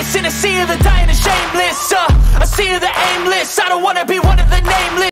In a sea of the dying and shameless, a sea of the aimless. I don't wanna be one of the nameless.